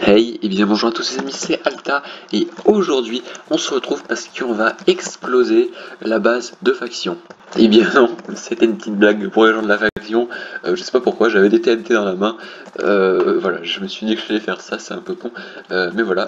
Hey, et bien bonjour à tous les amis, c'est Alta et aujourd'hui on se retrouve parce qu'on va exploser la base de faction. Et bien non, c'était une petite blague pour les gens de la faction, je sais pas pourquoi, j'avais des TNT dans la main, voilà, je me suis dit que je allais faire ça, c'est un peu con, mais voilà,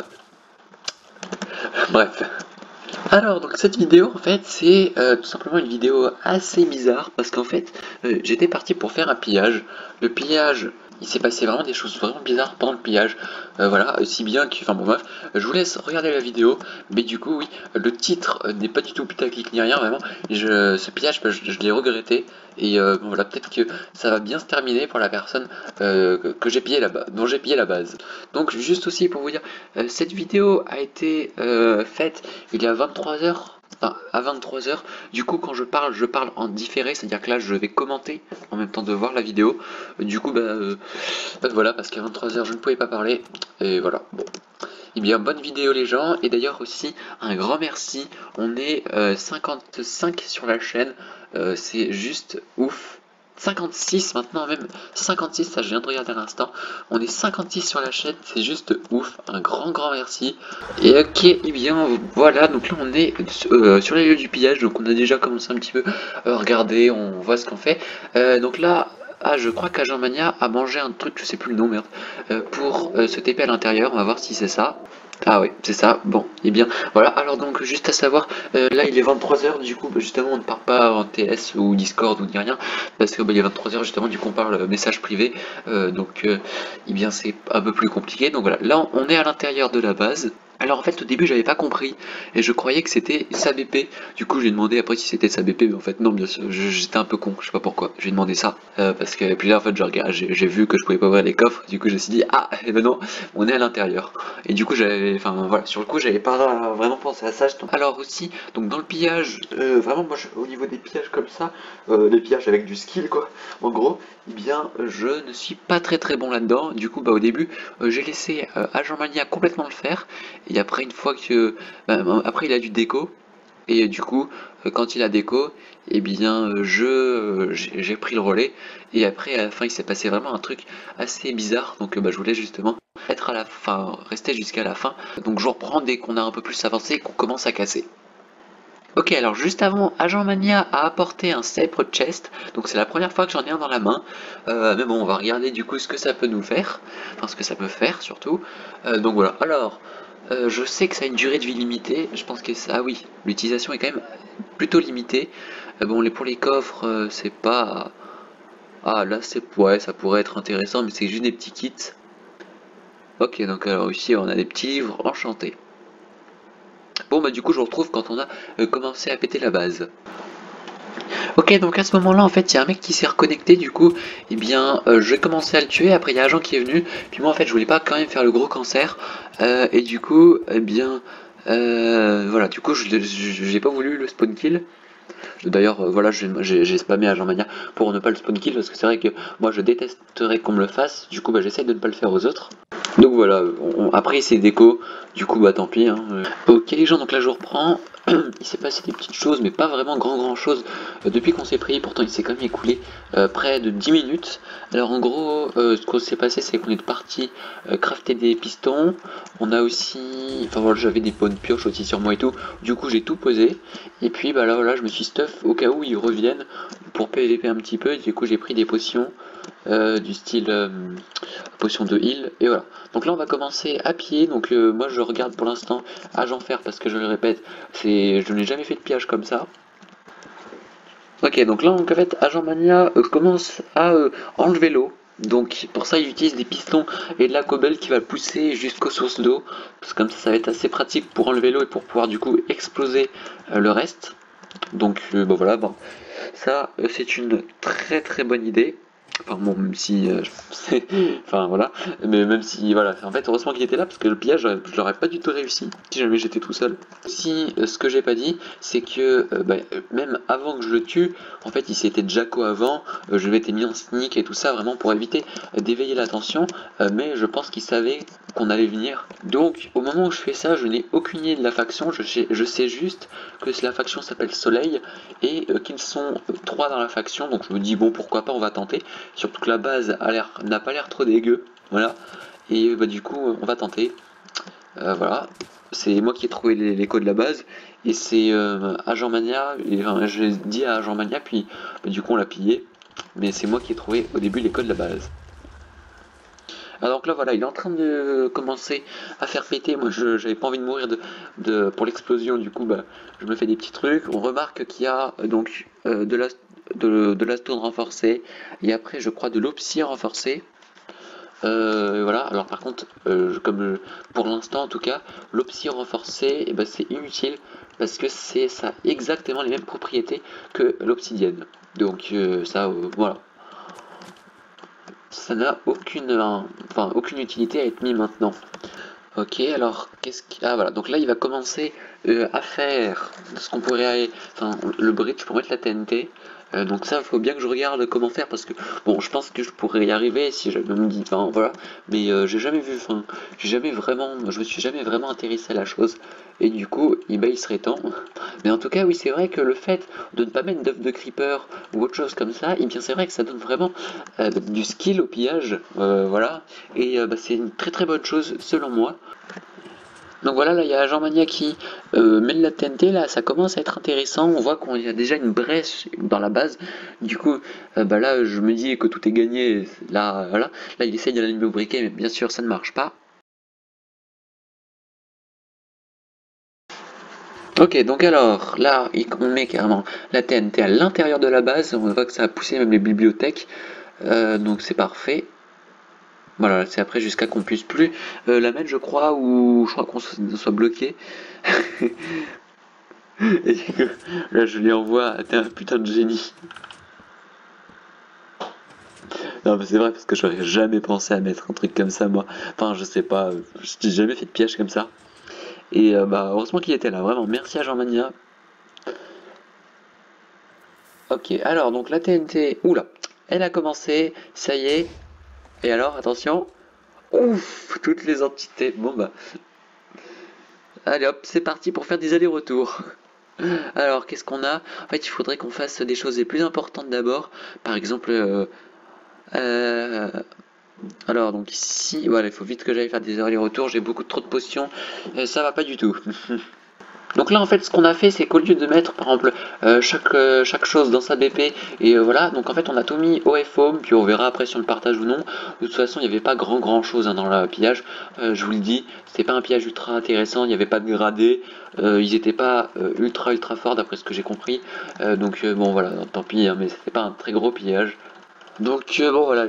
bref. Alors donc cette vidéo en fait c'est tout simplement une vidéo assez bizarre parce qu'en fait j'étais parti pour faire un pillage. Le pillage, il s'est passé vraiment des choses vraiment bizarres pendant le pillage. Voilà, si bien que, enfin bon bref, je vous laisse regarder la vidéo, mais du coup oui, le titre n'est pas du tout putaclic ni rien vraiment. Ce pillage je l'ai regretté et bon, voilà, peut-être que ça va bien se terminer pour la personne que j'ai pillé là-bas, dont j'ai pillé la base. Donc juste aussi pour vous dire, cette vidéo a été faite il y a 23 heures, enfin à 23 heures. Du coup, quand je parle en différé, c'est-à-dire que là, je vais commenter en même temps de voir la vidéo. Du coup, voilà, parce qu'à 23 heures, je ne pouvais pas parler. Et voilà, bon. Eh bien, bonne vidéo les gens. Et d'ailleurs aussi, un grand merci. On est 55 sur la chaîne. C'est juste ouf. 56 maintenant, même 56, ça je viens de regarder à l'instant. On est 56 sur la chaîne, c'est juste ouf. Un grand merci. Et ok, et bien voilà, donc là on est sur les lieux du pillage, donc on a déjà commencé un petit peu à regarder, on voit ce qu'on fait. Donc là, ah, je crois qu'Agent Mania a mangé un truc, je sais plus le nom, merde, pour se TP à l'intérieur, on va voir si c'est ça. Ah oui, c'est ça, bon, et bien, voilà, alors donc juste à savoir, là il est 23 heures, du coup, justement on ne part pas en TS ou Discord ou ni rien, parce que il est 23 heures justement, du coup on parle message privé, eh bien c'est un peu plus compliqué, donc voilà, là on est à l'intérieur de la base. Alors en fait au début j'avais pas compris et je croyais que c'était sa BP. Du coup j'ai demandé après si c'était sa BP, mais en fait non, bien sûr j'étais un peu con, je sais pas pourquoi. J'ai demandé ça parce que puis là en fait j'ai vu que je pouvais pas ouvrir les coffres. Du coup je me suis dit ah et ben non, on est à l'intérieur. Et du coup j'avais, enfin voilà, sur le coup j'avais pas vraiment pensé à ça. Alors aussi donc dans le pillage, vraiment moi au niveau des pillages comme ça, des pillages avec du skill quoi, en gros, eh bien je ne suis pas très bon là-dedans. Du coup au début j'ai laissé Agent Mania complètement le faire. Et après, une fois que. Après, il a du déco. Et du coup, quand il a déco, eh bien, j'ai pris le relais. Et après, à la fin, il s'est passé vraiment un truc assez bizarre. Donc, je voulais justement être à la fin, rester jusqu'à la fin. Donc, je reprends dès qu'on a un peu plus avancé et qu'on commence à casser. Ok, alors juste avant, Agent Mania a apporté un Sacred Chest, donc c'est la première fois que j'en ai un dans la main. Mais bon, on va regarder du coup ce que ça peut nous faire, enfin ce que ça peut faire surtout. Donc voilà, alors, je sais que ça a une durée de vie limitée, je pense que ça, ah oui, l'utilisation est quand même plutôt limitée. Bon, pour les coffres, c'est pas... Ah là, ouais, ça pourrait être intéressant, mais c'est juste des petits kits. Ok, donc alors ici on a des petits livres enchantés. Bon, du coup je vous retrouve quand on a commencé à péter la base. Ok, donc à ce moment-là, en fait, il y a un mec qui s'est reconnecté, du coup, eh bien, je vais commencer à le tuer. Après, il y a un agent qui est venu, puis moi, en fait, je voulais pas quand même faire le gros cancer, et du coup, eh bien, voilà, du coup, j'ai pas voulu le spawn kill. D'ailleurs, voilà, j'ai spammé Agent Mania pour ne pas le spawn kill, parce que c'est vrai que moi, je détesterais qu'on me le fasse, du coup, j'essaie de ne pas le faire aux autres. Donc voilà, après c'est déco, du coup tant pis. Hein. Ok les gens, donc là je reprends. Il s'est passé des petites choses, mais pas vraiment grand chose depuis qu'on s'est pris. Pourtant il s'est quand même écoulé près de 10 minutes. Alors en gros, ce qu'on s'est passé, c'est qu'on est parti crafter des pistons. On a aussi, enfin voilà, j'avais des pots de pioche aussi sur moi et tout. Du coup j'ai tout posé. Et puis là voilà, je me suis stuff au cas où ils reviennent pour PVP un petit peu. Du coup j'ai pris des potions du style potion de heal et voilà. Donc là on va commencer à pied. Donc moi je regarde pour l'instant Agent Fer parce que je le répète, je n'ai jamais fait de pillage comme ça. Ok, donc là en fait Agent Mania commence à enlever l'eau. Donc pour ça il utilise des pistons et de la cobble qui va le pousser jusqu'aux sources d'eau. Parce que comme ça va être assez pratique pour enlever l'eau et pour pouvoir du coup exploser le reste. Donc voilà, bon. Ça c'est une très bonne idée. Enfin bon, même si, enfin voilà, mais même si, voilà, en fait, heureusement qu'il était là, parce que le pillage, je l'aurais pas du tout réussi, si jamais j'étais tout seul. Si, ce que j'ai pas dit, c'est que, même avant que je le tue, en fait, il s'était Jacko avant, je m'étais mis en sneak et tout ça, vraiment pour éviter d'éveiller l'attention, mais je pense qu'il savait qu'on allait venir. Donc, au moment où je fais ça, je n'ai aucune idée de la faction, je sais juste que la faction s'appelle Soleil, et qu'ils sont 3 dans la faction, donc je me dis, bon, pourquoi pas, on va tenter. Surtout que la base n'a pas l'air trop dégueu, voilà. Et bah du coup on va tenter. Voilà, c'est moi qui ai trouvé les codes de la base, et c'est Agent Mania, et, enfin, je l'ai dit à Agent Mania, puis bah, du coup on l'a pillé, mais c'est moi qui ai trouvé au début les codes de la base. Alors donc là voilà, il est en train de commencer à faire péter, moi j'avais pas envie de mourir pour l'explosion, du coup bah, je me fais des petits trucs, on remarque qu'il y a donc de la stone renforcée, et après je crois de l'obsidian renforcé. Voilà, alors par contre, pour l'instant en tout cas, l'opsi renforcé, eh ben, c'est inutile parce que ça a exactement les mêmes propriétés que l'obsidienne. Donc ça, voilà, ça n'a aucune utilité à être mis maintenant. Ok, alors ah voilà, donc là il va commencer à faire ce qu'on pourrait, enfin le bridge pour mettre la TNT. Donc ça, il faut bien que je regarde comment faire parce que bon, je pense que je pourrais y arriver si j'avais me dit, enfin voilà, mais j'ai jamais vu, enfin je me suis jamais vraiment intéressé à la chose et du coup, ben, il serait temps. Mais en tout cas, oui, c'est vrai que le fait de ne pas mettre d'œuf de creeper ou autre chose comme ça, et bien c'est vrai que ça donne vraiment du skill au pillage, voilà, et bah, c'est une très très bonne chose selon moi. Donc voilà, là il y a Jean Mania qui met de la TNT, là ça commence à être intéressant, on voit qu'il y a déjà une brèche dans la base, du coup bah là je me dis que tout est gagné, là voilà, là il essaye de l'allumer au briquet mais bien sûr ça ne marche pas. Ok, donc alors là on met carrément la TNT à l'intérieur de la base, on voit que ça a poussé même les bibliothèques, donc c'est parfait. Voilà, c'est après jusqu'à qu'on puisse plus la mettre je crois, ou je crois qu'on soit bloqué. Et que là, je lui envoie, t'es un putain de génie. Non, mais c'est vrai, parce que j'aurais jamais pensé à mettre un truc comme ça, moi. Enfin, je sais pas, j'ai jamais fait de piège comme ça. Et bah, heureusement qu'il était là, vraiment. Merci à Jean Mania. Ok, alors, donc la TNT, oula, elle a commencé, ça y est. Et alors, attention. Ouf, toutes les entités. Bon bah, allez hop, c'est parti pour faire des allers-retours. Alors, qu'est-ce qu'on a? En fait, il faudrait qu'on fasse des choses les plus importantes d'abord. Par exemple, euh, alors donc ici, voilà, il faut vite que j'aille faire des allers-retours, j'ai beaucoup trop de potions, ça va pas du tout. Donc là en fait ce qu'on a fait c'est qu'au lieu de mettre par exemple chaque chose dans sa BP et voilà, donc en fait on a tout mis au FOM, puis on verra après si on le partage ou non. De toute façon il n'y avait pas grand chose hein, dans le pillage, je vous le dis, c'était pas un pillage ultra intéressant, il n'y avait pas de gradé, ils étaient pas ultra forts d'après ce que j'ai compris, donc bon voilà, tant pis, hein, mais c'était pas un très gros pillage. Donc bon voilà,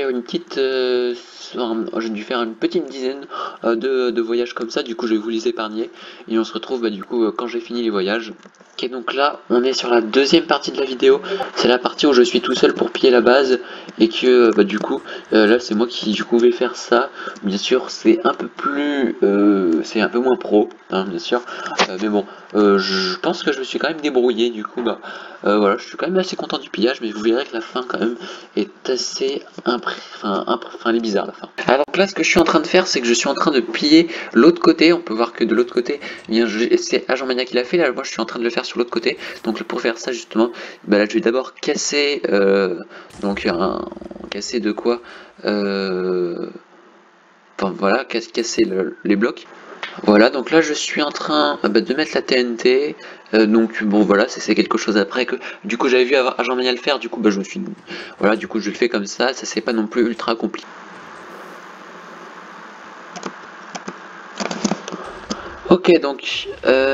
j'ai dû faire une petite dizaine de voyages comme ça, du coup je vais vous les épargner et on se retrouve bah, du coup quand j'ai fini les voyages. Ok, donc là on est sur la deuxième partie de la vidéo, c'est la partie où je suis tout seul pour piller la base et que bah, du coup là c'est moi qui du coup vais faire ça. Bien sûr c'est un peu plus, c'est un peu moins pro, hein, bien sûr, mais bon je pense que je me suis quand même débrouillé du coup bah voilà, je suis quand même assez content du pillage, mais vous verrez que la fin quand même est assez enfin, elle est bizarre la fin. Alors là, ce que je suis en train de faire, c'est que je suis en train de piller l'autre côté. On peut voir que de l'autre côté, eh bien, c'est Agent Mania qui l'a fait. Là, moi, je suis en train de le faire sur l'autre côté. Donc pour faire ça, justement, bah, là, je vais d'abord casser, casser de quoi enfin voilà, casser les blocs. Voilà, donc là je suis en train bah, de mettre la TNT, donc bon voilà, c'est quelque chose après que du coup j'avais vu Agent Mania le faire, du coup bah je me suis voilà, du coup je le fais comme ça c'est pas non plus ultra compliqué. Ok donc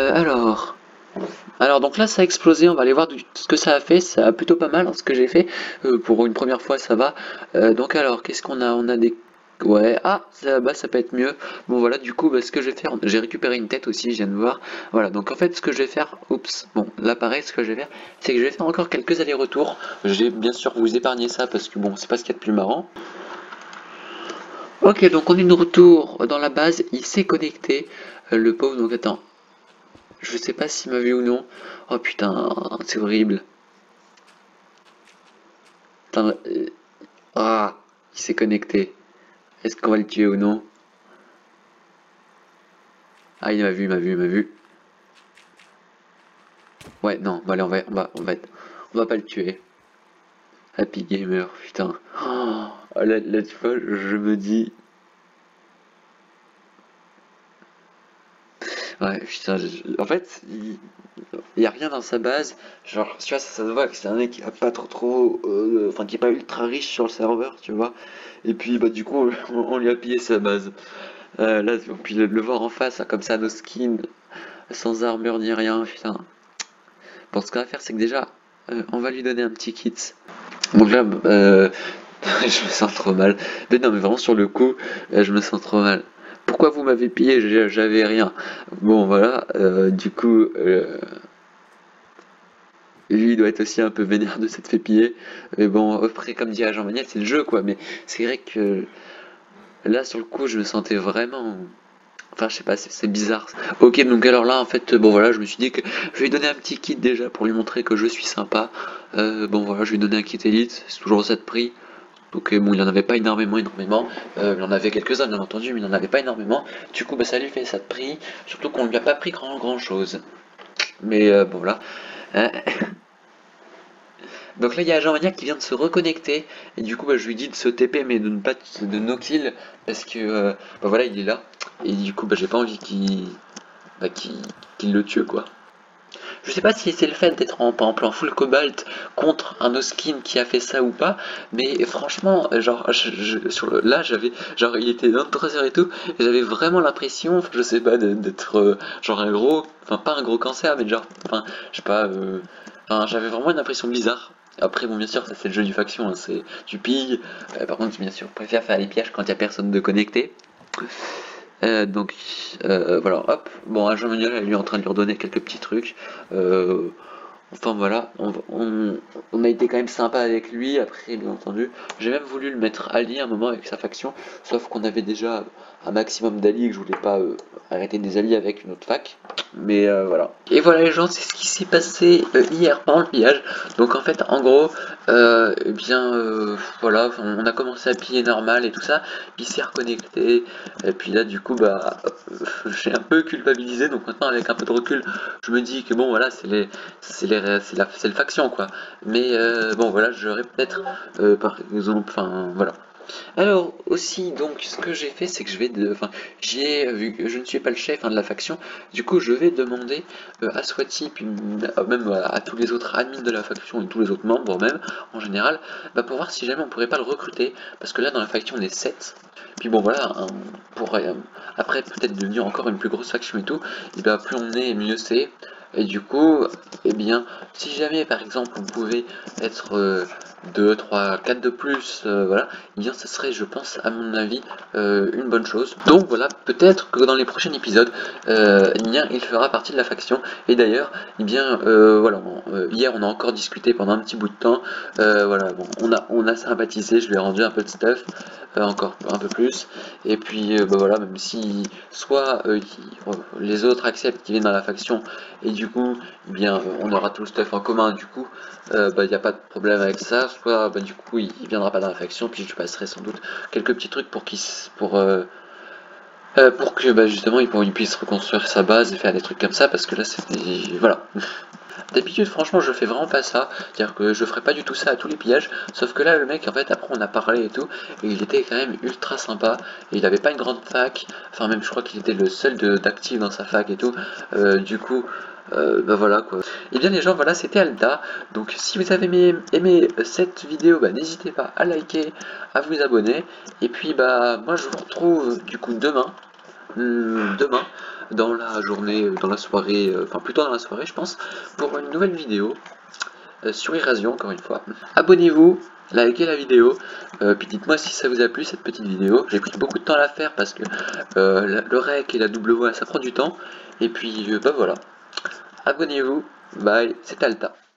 alors donc là ça a explosé, on va aller voir ce que ça a fait, ça a plutôt pas mal hein, ce que j'ai fait, pour une première fois ça va. Donc alors qu'est-ce qu'on a? On a des... Ouais, ah, ça peut être mieux. Bon voilà, du coup, bah, ce que je vais faire, j'ai récupéré une tête aussi, je viens de voir. Voilà, donc en fait, ce que je vais faire, oups, bon, là pareil, ce que je vais faire, c'est que je vais faire encore quelques allers-retours. Je vais bien sûr vous épargner ça parce que bon, c'est pas ce qu'il y a de plus marrant. Ok, donc on est de retour dans la base, il s'est connecté, le pauvre, donc attends, je sais pas s'il m'a vu ou non. Oh putain, c'est horrible. Attends, ah, il s'est connecté. Est-ce qu'on va le tuer ou non? Ah, il m'a vu, il m'a vu, il m'a vu. Ouais, non, bon, allez, on va pas le tuer. Happy Gamer, putain. Oh, là, tu vois, je me dis. Ouais, putain, en fait, il y a rien dans sa base. Genre, tu vois, ça se voit que c'est un mec qui a pas trop, enfin, qui est pas ultra riche sur le serveur, tu vois. Et puis, bah, du coup, on lui a pillé sa base. Là, puis le voir en face, là, comme ça, nos skins, sans armure ni rien, putain. Bon, ce qu'on va faire, c'est que déjà, on va lui donner un petit kit. Donc là, je me sens trop mal. Mais non, mais vraiment, sur le coup, je me sens trop mal. Pourquoi vous m'avez pillé? J'avais rien. Bon, voilà, du coup, lui, il doit être aussi un peu vénère de s'être fait piller. Mais bon, après, comme dirait Jean Manuel, c'est le jeu, quoi. Mais c'est vrai que là, sur le coup, je me sentais vraiment. Enfin, je sais pas, c'est bizarre. Ok, donc alors là, en fait, bon voilà, je me suis dit que je vais lui donner un petit kit déjà pour lui montrer que je suis sympa. Bon voilà, je lui ai donné un kit élite, c'est toujours ça de prix. Donc bon, il en avait pas énormément. Il en avait quelques-uns, bien entendu, mais il en avait pas énormément. Du coup, bah, ça lui fait ça de prix. Surtout qu'on lui a pas pris grand chose. Mais bon, voilà. Hein. Donc là, il y a Jean-Maniac qui vient de se reconnecter. Et du coup, bah, je lui dis de se TP, mais de ne pas de no kill. Parce que, bah voilà, il est là. Et du coup, bah, j'ai pas envie bah, qu'il le tue, quoi. Je sais pas si c'est le fait d'être en, par exemple, en full cobalt contre un Oskin qui a fait ça ou pas, mais franchement, genre, là, j'avais, genre, il était 23h et tout, et j'avais vraiment l'impression, enfin, je sais pas, d'être, genre, un gros, enfin, pas un gros cancer, mais genre, enfin, je sais pas, enfin, j'avais vraiment une impression bizarre. Après, bon, bien sûr, ça c'est le jeu du faction, hein, c'est tu pilles. Par contre, bien sûr, je préfère faire les pièges quand il y a personne de connecté. Donc voilà, hop. Bon, agent manuel, elle est en train de lui redonner quelques petits trucs. Euh, enfin voilà, on a été quand même sympa avec lui. Après, bien entendu, j'ai même voulu le mettre Ali un moment avec sa faction, sauf qu'on avait déjà un maximum d'alliés et que je voulais pas arrêter des alliés avec une autre fac. Mais voilà. Et voilà les gens, c'est ce qui s'est passé hier pendant le pillage. Donc en fait, en gros, eh bien voilà, on a commencé à piller normal et tout ça, puis il s'est reconnecté, et puis là du coup bah j'ai un peu culpabilisé, donc maintenant avec un peu de recul, je me dis que bon voilà, c'est le faction quoi. Mais bon voilà, j'aurais peut-être par exemple, enfin voilà. Alors aussi donc ce que j'ai fait c'est que je vais enfin j'ai vu que je ne suis pas le chef hein, de la faction, du coup je vais demander à Swati puis même à tous les autres admins de la faction et tous les autres membres même en général, bah, pour voir si jamais on pourrait pas le recruter parce que là dans la faction on est 7. Puis bon voilà, hein, pour après peut-être devenir encore une plus grosse faction et tout, et bien plus on est mieux c'est. Et du coup, eh bien, si jamais par exemple on pouvait être 2, 3, 4 de plus, voilà, eh bien ça serait je pense à mon avis une bonne chose. Donc voilà, peut-être que dans les prochains épisodes, eh bien il fera partie de la faction. Et d'ailleurs, eh bien voilà, hier on a encore discuté pendant un petit bout de temps, voilà, bon, on a sympathisé, je lui ai rendu un peu de stuff, encore un peu plus. Et puis bah voilà, même si soit les autres acceptent qu'ils viennent dans la faction et du coup eh bien on aura tout le stuff en commun du coup bah il n'y a pas de problème avec ça, soit bah du coup il viendra pas dans la faction, puis je passerai sans doute quelques petits trucs pour que bah justement il puisse reconstruire sa base et faire des trucs comme ça, parce que là c'est voilà. D'habitude, franchement, je fais vraiment pas ça. C'est-à-dire que je ferais pas du tout ça à tous les pillages. Sauf que là, le mec, en fait, après, on a parlé et tout. Et il était quand même ultra sympa. Et il avait pas une grande fac. Enfin, même, je crois qu'il était le seul d'actif dans sa fac et tout. Du coup, bah voilà quoi. Et bien, les gens, voilà, c'était Alda. Donc, si vous avez aimé cette vidéo, bah n'hésitez pas à liker, à vous abonner. Et puis, bah, moi, je vous retrouve du coup demain dans la journée, dans la soirée, enfin plutôt dans la soirée je pense, pour une nouvelle vidéo sur Erasion encore une fois. Abonnez-vous, likez la vidéo, puis dites-moi si ça vous a plu cette petite vidéo. J'ai pris beaucoup de temps à la faire parce que le rec et la WA ça prend du temps. Et puis bah voilà, abonnez-vous, bye, c'est Alta.